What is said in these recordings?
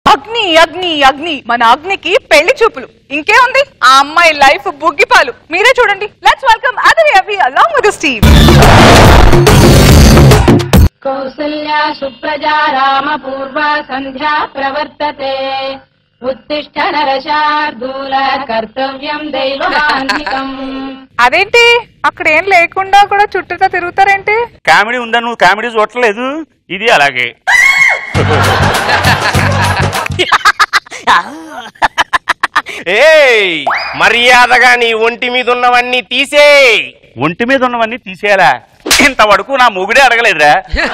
అగ్ని అగ్ని అగ్ని మన అగ్నికి పెళ్లి చూపులు ఇంకేముంది ఆ అమ్మాయి లైఫ్ బుగ్గిపాలు మీరే చూడండి లెట్స్ వెల్కమ్ అదరి అవి అలాంగ్ విత్ దిస్ టీమ్ కౌసల్యా సుప్రజా రామ పూర్వ సంధ్యా ప్రవర్తతే ఉత్తిష్ఠ నరశార్దూల కర్తవ్యం దైవమాన్వికం అదేంటి అక్కడ ఏం లేకుండా కూడా చుట్టూతా తిరుగుతారేంటి కామెడీ ఉందా నువ్వు కామెడీ చూడలేదు ఇది అలాగే ఏయ్ మర్యాదగా నీ ఒంటి మీద ఉన్నవన్నీ తీసేయ్ ఒంటి మీద ఉన్నవన్నీ తీసేయాలా ఇంతవరకు నా మొగుడే అడగలేదురా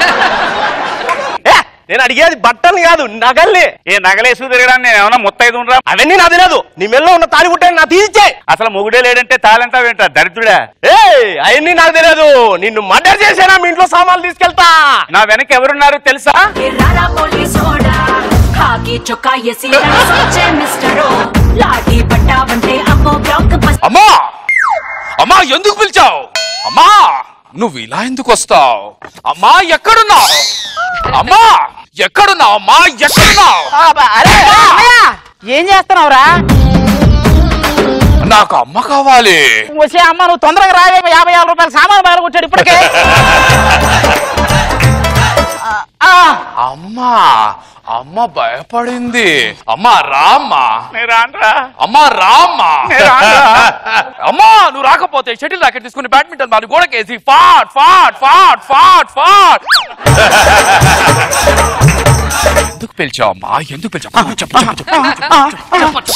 నేను అడిగేది బట్టలు కాదు నగల్ని ఏ నగలేసు తిరగడానికి నేను ఏమన్నా ముత్తైదురా అవన్నీ నాది లేదు నీ మెల్లో ఉన్న తాళి గుట్టని నా తీసిచ్చే అసలు మొగుడే లేడంటే తాళంతా వింటా దరిద్రుడా అవన్నీ నాకు తెలియదు నిన్ను మర్డర్ చేసేనా మీ ఇంట్లో సామాన్లు తీసుకెళ్తా నా వెనక ఎవరున్నారు తెలుసా అమ్మా అమ్మా ఎందుకు పిలిచావు అమ్మా నువ్వు ఇలా ఎందుకు వస్తావు అమ్మా ఎక్కడున్నావు అమ్మా ఎక్కడున్నావు అమ్మా ఎక్కడున్నావు ఏం చేస్తున్నావురా నాకు అమ్మ కావాలి వచ్చే అమ్మ నువ్వు తొందరగా రావే 50,000 రూపాయలు సామాన్ బాగా కొట్టాడు ఇప్పటికే అమ్మా అమ్మ భయపడింది అమ్మా రామ్మా అమ్మా రామ్మా అమ్మా నువ్వు రాకపోతే షటిల్ రాకెట్ తీసుకుని బ్యాడ్మింటన్ బాల్ గోడకేసి ఫాట్ ఫాట్ ఫాట్ ఫాట్ ఫాట్ ఎందుకు పిలిచావు అమ్మా ఎందుకు పిలిచావు చెప్పు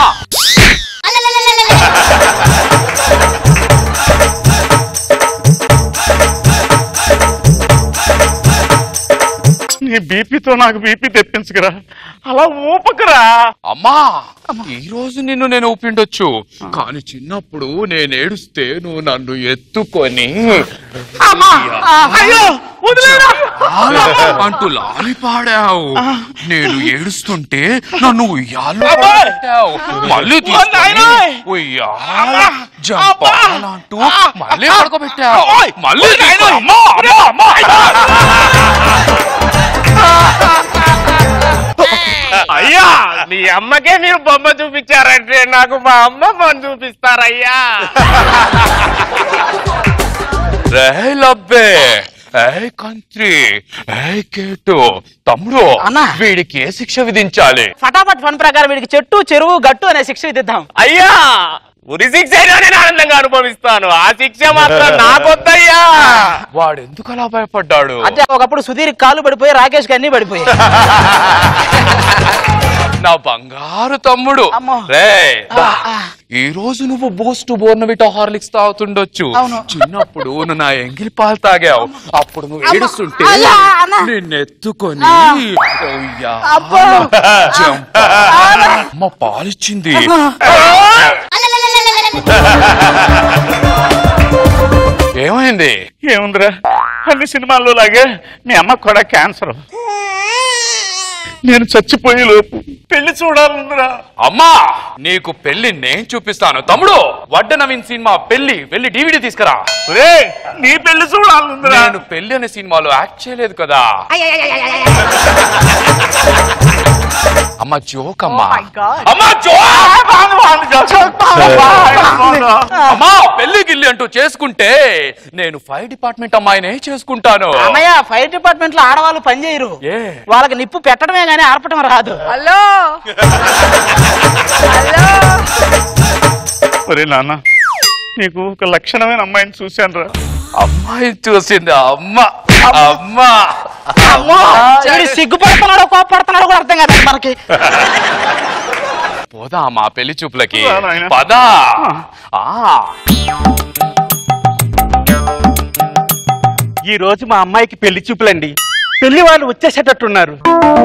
నీ బీపీతో నాకు బీపీ తెప్పించకరా అలా ఊపకరా అమ్మా ఈ రోజు నిన్ను నేను ఊపిండొచ్చు కానీ చిన్నప్పుడు నేను ఏడుస్తే నువ్వు నన్ను ఎత్తుకొని అంటూ లాలి పాడావు నేను ఏడుస్తుంటే నన్ను ఉయ్యాలో పెట్టావు మళ్ళీ ఉయ్యాల జంపాలంటూ మళ్ళీ పడుకోబెట్టావు మళ్ళీ అయ్యా మీ అమ్మకే మీరు బొమ్మ చూపించారంటే నాకు మా అమ్మ బొమ్మ చూపిస్తారయ్యా లబ్బే కంత్రి కేటు తమ్ముడు వీడికి ఏ శిక్ష విధించాలి ఫటాఫట్ ఫన్ ప్రకారం వీడికి చెట్టు చెరువు గట్టు అనే శిక్ష విధిద్దాం అయ్యా ఉరి శిక్ష నేను ఆనందంగా అనుభవిస్తాను ఆ శిక్ష మాత్రం నాకొద్దయ్యా వాడు ఎందుకు అలా భయపడ్డాడు అంటే ఒకప్పుడు సుధీర్ కాలు పడిపోయి రాకేష్ కి అన్ని పడిపోయి నా బంగారు తమ్ముడు ఈ రోజు నువ్వు బూస్ట్ బోర్నవిటా హార్లిక్స్ తాగుతుండొచ్చు చిన్నప్పుడు నువ్వు నా ఎంగిలి పాలు తాగావు అప్పుడు నువ్వు ఏడుస్తుంటే నిన్నెత్తుకొని అమ్మ పాలిచ్చింది ఏమైంది ఏముందిరా అన్ని సినిమాల్లో లాగే మీ అమ్మ కూడా క్యాన్సర్ నేను చచ్చిపోయే లోపు పెళ్లి చూడాలందిరా అమ్మా నీకు పెళ్లి నేను చూపిస్తాను తమ్ముడు వడ్డ నవీన్ సినిమా పెళ్లి వెళ్ళి DVD తీసుకురా నీ పెళ్లి చూడాలందిరా నేను పెళ్లి అనే సినిమాలో యాక్ట్ చేయలేదు కదా అమ్మ జోక్ అమ్మా అమ్మా అమ్మా పెళ్లి గిల్లి అంటూ చేసుకుంటే నేను ఫైర్ డిపార్ట్మెంట్ అమ్మాయినే చేసుకుంటాను అమ్మయ్య ఫైర్ డిపార్ట్మెంట్ లో ఆడవాళ్ళు పని చేయరు వాళ్ళకి నిప్పు పెట్టడమే గానీ ఆర్పటం రాదు హలో ఒరే నాన్న నీకు ఒక లక్షణమైన అమ్మాయిని చూశాను రా అమ్మాయి చూసింది అమ్మ అమ్మ సిగ్గుపడుతున్నాడో కోపడుతున్నాడో కూడా అర్థం కాదు మనకి పోదా మా పెళ్లి చూపులకి పదా ఈ రోజు మా అమ్మాయికి పెళ్లి చూపులండి పెళ్లి వాళ్ళు వచ్చేసేటట్టున్నారు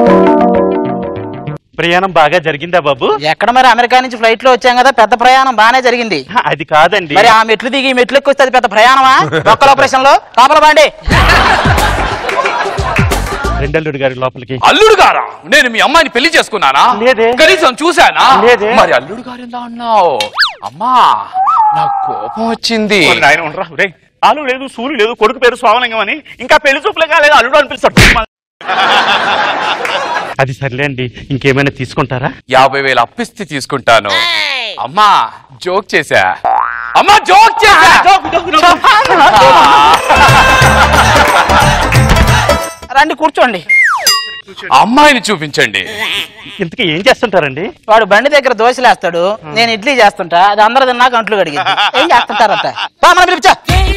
ప్రయాణం బాగా జరిగిందా బాబు ఎక్కడ మరి అమెరికా నుంచి ఫ్లైట్ లో వచ్చాం కదా పెద్ద ప్రయాణం బానే జరిగింది అది కాదండి మరి ఆ మెట్లు దిగి మెట్లు ఎక్కొస్తే అది పెద్ద ప్రయాణమా ఒక్కల ఆపరేషన్ లో కాపల బాండి రెండల్లుడు గారి లోపలికి అల్లుడు గారా నేను మీ అమ్మాయిని పెళ్లి చేసుకున్నానా లేదే కనీసం చూసానా లేదే మరి అల్లుడు గారు ఎలా అన్నావు అమ్మా నాకు కోపం వచ్చింది ఆయన ఉండరా ఆలు లేదు సూర్యు లేదు కొడుకు పేరు స్వామలింగం అని ఇంకా పెళ్లి చూపులే కాలేదు అల్లుడు అని పిలుస్తాడు అది సర్లే అండి, ఇంకేమైనా తీసుకుంటారా? 50,000 అప్పిస్తే తీసుకుంటాను. అమ్మా జోక్ చేశా, అమ్మా జోక్ చేశా. రండి కూర్చోండి. అమ్మాయిని చూపించండి. ఇంతకీ ఏం చేస్తుంటారండి? వాడు బండి దగ్గర దోశలేస్తాడు, నేను ఇడ్లీ చేస్తుంటా. అది అందరూ తిన్నాక అంట్లు కడిగింది. ఏం చేస్తుంటారట? మన పిలిచా.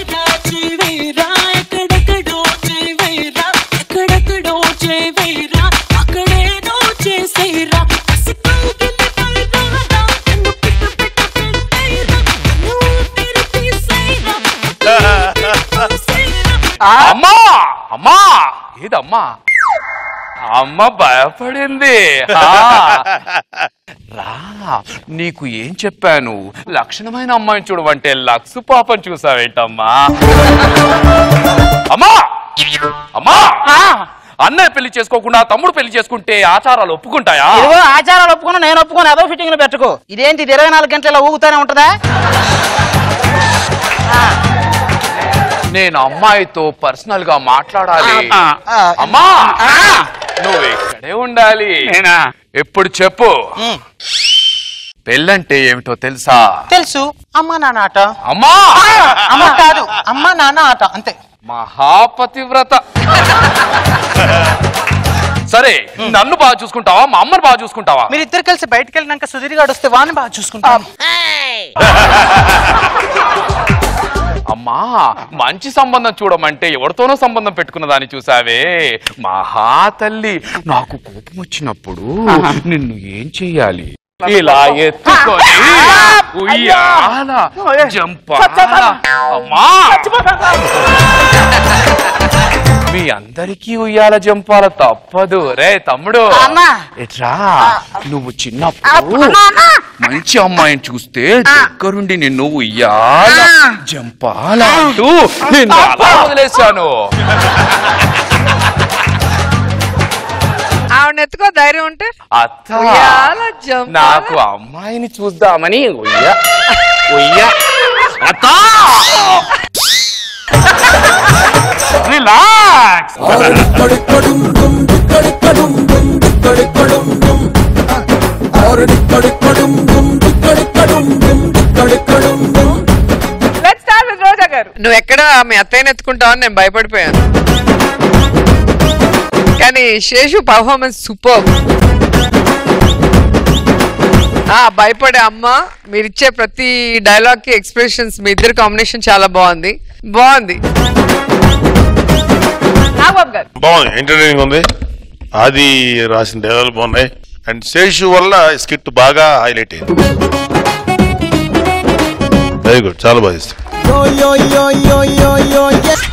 అమ్మా అమ్మా ఏదమ్మా? అమ్మ భయపడింది. రా, నీకు ఏం చెప్పాను? లక్షణమైన అమ్మాయిని చూడవంటే లక్సు పాపం చూసావేంటమ్మా? అమ్మా అమ్మా, అన్నయ్య పెళ్లి చేసుకోకుండా తమ్ముడు పెళ్లి చేసుకుంటే ఆచారాలు ఒప్పుకుంటాయా? ఇదిగో ఆచారాలు ఒప్పుకున్నా, నేను ఒప్పుకొని ఏదో ఫిట్టింగ్ పెట్టుకో. ఇదేంటి 24 గంటల ఊగుతానే ఉంటదా? నేను అమ్మాయితో పర్సనల్ గా మాట్లాడాలి. అమ్మా నువ్వు ఇక్కడే ఉండాలి. ఎప్పుడు చెప్పు. పెళ్ళంటే ఏమిటో తెలుసా? తెలుసు. అమ్మా నాన్న ఆట. అమ్మా అమ్మ కాదు, అమ్మా నాన్న ఆట అంతే. మహాపతివ్రత. సరే, నన్ను బాగా చూసుకుంటావా, మా అమ్మని బాగా చూసుకుంటావా? మీరిద్దరు కలిసి బయటకు వెళ్ళినాక సుధీర్ గారు వస్తే వాడిని బాగా చూసుకుంటాం. అమ్మా మంచి సంబంధం చూడమంటే ఎవరితోనో సంబంధం పెట్టుకున్నదాన్ని చూసావే. మహా తల్లి, నాకు కోపం వచ్చినప్పుడు నిన్ను ఏం చెయ్యాలి? ఇలా ఎత్తుకొని ఉయ్యాల జంపాల. అమ్మా మీ అందరికీ ఉయ్యాల జంపాల తప్పదు. రే తమ్ముడు ఎట్రా, నువ్వు చిన్నప్పుడు మంచి అమ్మాయిని చూస్తే దగ్గరుండి నిన్ను ఉయ్యాల జంపాల అంటూ నిన్ను అలా వదిలేశాను. ఆవిడ ఎత్తుకో ధైర్యం ఉంటే. అత్త, నాకు అమ్మాయిని చూద్దామని అత్త relax. Let's start with Roja గారు. నువ్వు ఎక్కడ మీ అత్తయ్యని ఎత్తుకుంటావని నేను భయపడిపోయాను, కానీ శేషు పర్ఫార్మెన్స్ సూపర్. భయపడే అమ్మ, మీరిచ్చే ప్రతి డైలాగ్ కి ఎక్స్ప్రెషన్స్, మీ ఇద్దరు కాంబినేషన్ చాలా బాగుంది. బాగుంది, ఎంటర్టైనింగ్ ఉంది. అది రాసిన డైలాగులు బాగున్నాయి. అండ్ శేషు వల్ల స్కిట్ బాగా హైలైట్ అయింది. వెరీ గుడ్, చాలా బాగా చేస్తాం.